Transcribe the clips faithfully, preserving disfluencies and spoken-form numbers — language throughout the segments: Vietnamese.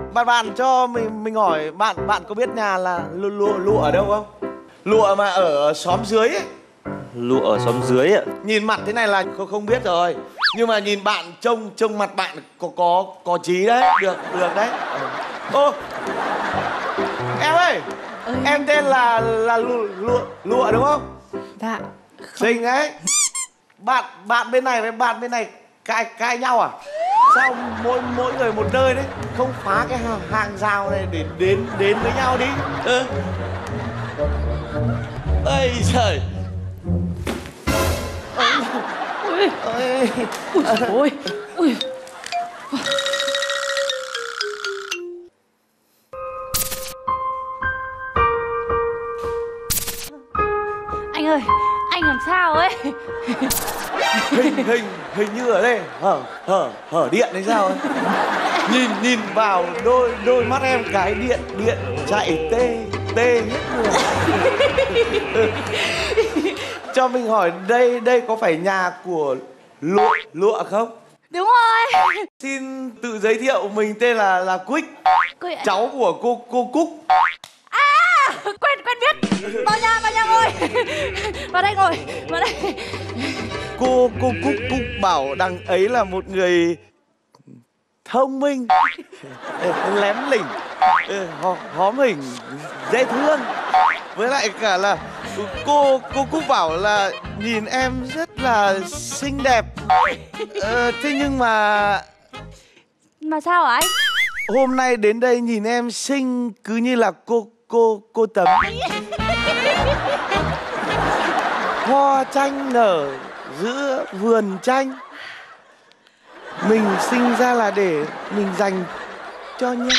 Bạn bạn cho mình mình hỏi bạn bạn có biết nhà là lụa lụa, lụa ở đâu không? Lụa mà ở xóm dưới ấy. Lụa ở xóm dưới ạ? Nhìn mặt thế này là không không biết rồi. Nhưng mà nhìn bạn trông trông mặt bạn có có có trí đấy, được được đấy. Ô, em ơi, ừ. Em tên là là lụa lụa, lụa đúng không? Dạ. Xinh ấy. Bạn bạn bên này với bạn bên này cãi cãi nhau à? Sao mỗi mỗi người một nơi đấy, không phá cái hàng, hàng rào này để đến đến với nhau đi. Ừ. Ây trời. Ôi. Ôi. Ôi. Ôi. Anh ơi, anh làm sao ấy? Hình hình hình như ở đây hở hở hở điện hay sao ấy. Nhìn nhìn vào đôi đôi mắt em cái điện điện chạy tê tê hết người. Cho mình hỏi đây đây có phải nhà của Lụa Lụa không? Đúng rồi. Xin tự giới thiệu, mình tên là là Quýt, cháu của cô cô Cúc. À, quen quen biết. Vào nhà vào nhà ngồi. Vào đây ngồi, vào đây. Cô cô Cúc Cúc bảo đằng ấy là một người thông minh, lém lỉnh, hóm hình, dễ thương. Với lại cả là cô cô Cúc bảo là nhìn em rất là xinh đẹp. Ờ, thế nhưng mà mà sao hả anh? Hôm nay đến đây nhìn em xinh cứ như là cô cô cô Tấm. Hoa chanh nở giữa vườn chanh. Mình sinh ra là để mình dành cho nhau.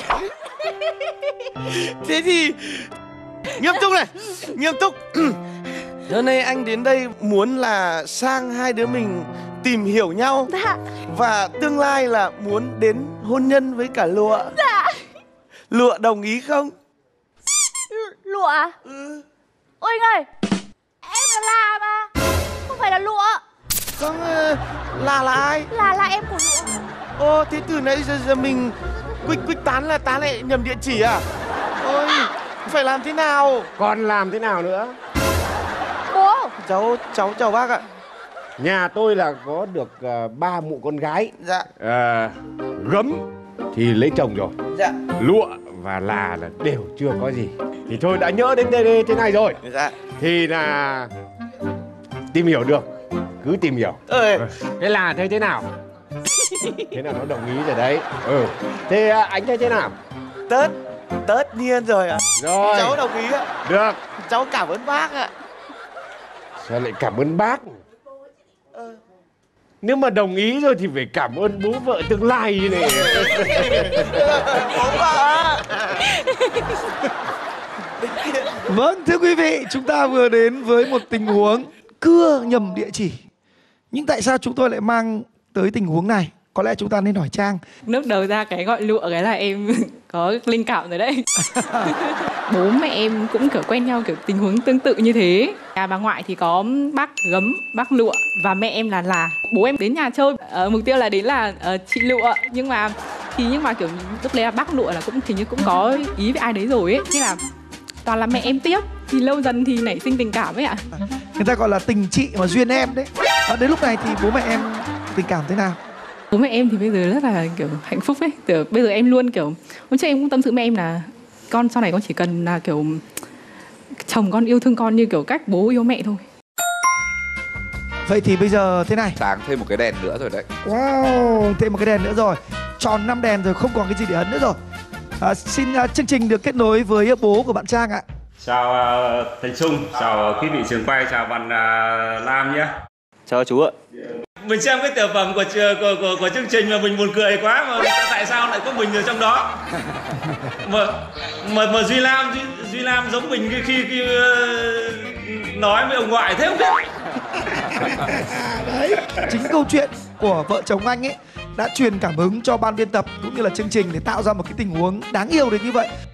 Thế thì nghiêm túc này, nghiêm túc. Giờ này anh đến đây muốn là sang hai đứa mình tìm hiểu nhau. Dạ. Và tương lai là muốn đến hôn nhân với cả Lụa. Dạ. Lụa đồng ý không? Lụa à? Ừ. Ôi anh ơi, em là La mà, không phải là Lụa. Không, là là ai? Là là em của Lụa. Ô, thế từ nãy giờ, giờ mình Quýt Quýt tán là tán lại nhầm địa chỉ à? Ôi, phải làm thế nào? Còn làm thế nào nữa? Bố. Cháu, cháu chào bác ạ. Nhà tôi là có được uh, ba mụ con gái. Dạ. uh, Gấm thì lấy chồng rồi. Dạ. Lụa và Là là đều chưa có gì. Thì thôi đã nhớ đến đây, đây thế này rồi. Dạ. Thì là tìm hiểu được, cứ tìm hiểu. Ơi. Thế Là thấy thế nào? Thế nào nó đồng ý rồi đấy. Ừ. Thế uh, anh thấy thế nào? Tất Tất nhiên rồi ạ. Rồi. Cháu đồng ý ạ. Được. Cháu cảm ơn bác ạ. Sao lại cảm ơn bác? Ờ. Nếu mà đồng ý rồi thì phải cảm ơn bố vợ tương lai này. Bố vợ. Vâng, thưa quý vị, chúng ta vừa đến với một tình huống cưa nhầm địa chỉ. Nhưng tại sao chúng tôi lại mang tới tình huống này? Có lẽ chúng ta nên hỏi Trang. Lúc đầu ra cái gọi Lụa cái là em có linh cảm rồi đấy. Bố mẹ em cũng kiểu quen nhau kiểu tình huống tương tự như thế. Nhà bà ngoại thì có bác Gấm, bác Lụa và mẹ em là Là. Bố em đến nhà chơi, uh, mục tiêu là đến là uh, chị Lụa. Nhưng mà thì nhưng mà kiểu lúc đấy là bác Lụa là cũng hình như cũng có ý với ai đấy rồi ấy. Thế là toàn là mẹ em tiếp. Thì lâu dần thì nảy sinh tình cảm ấy ạ. Người ta gọi là tình chị mà duyên em đấy. À, đến lúc này thì bố mẹ em tình cảm thế nào? Bố mẹ em thì bây giờ rất là kiểu hạnh phúc ấy. Kiểu bây giờ em luôn kiểu hôm trước em cũng tâm sự mẹ em là con sau này con chỉ cần là kiểu chồng con yêu thương con như kiểu cách bố yêu mẹ thôi. Vậy thì bây giờ thế này. Sáng thêm một cái đèn nữa rồi đấy. Wow, thêm một cái đèn nữa rồi. Tròn năm đèn rồi, không còn cái gì để ấn nữa rồi. À, xin uh, chương trình được kết nối với bố của bạn Trang ạ. Chào uh, Thành Trung, chào quý vị trường quay, chào bạn uh, Lam nhé. Chào chú ạ. Mình xem cái tiểu phẩm của, của, của, của chương trình mà mình buồn cười quá mà tại sao lại có mình ở trong đó. Mà mà, mà Duy Lam Duy, Duy Lam giống mình khi khi, khi uh, nói với ông ngoại thế không biết. Đấy, chính câu chuyện của vợ chồng anh ấy đã truyền cảm hứng cho ban biên tập cũng như là chương trình để tạo ra một cái tình huống đáng yêu đến như vậy.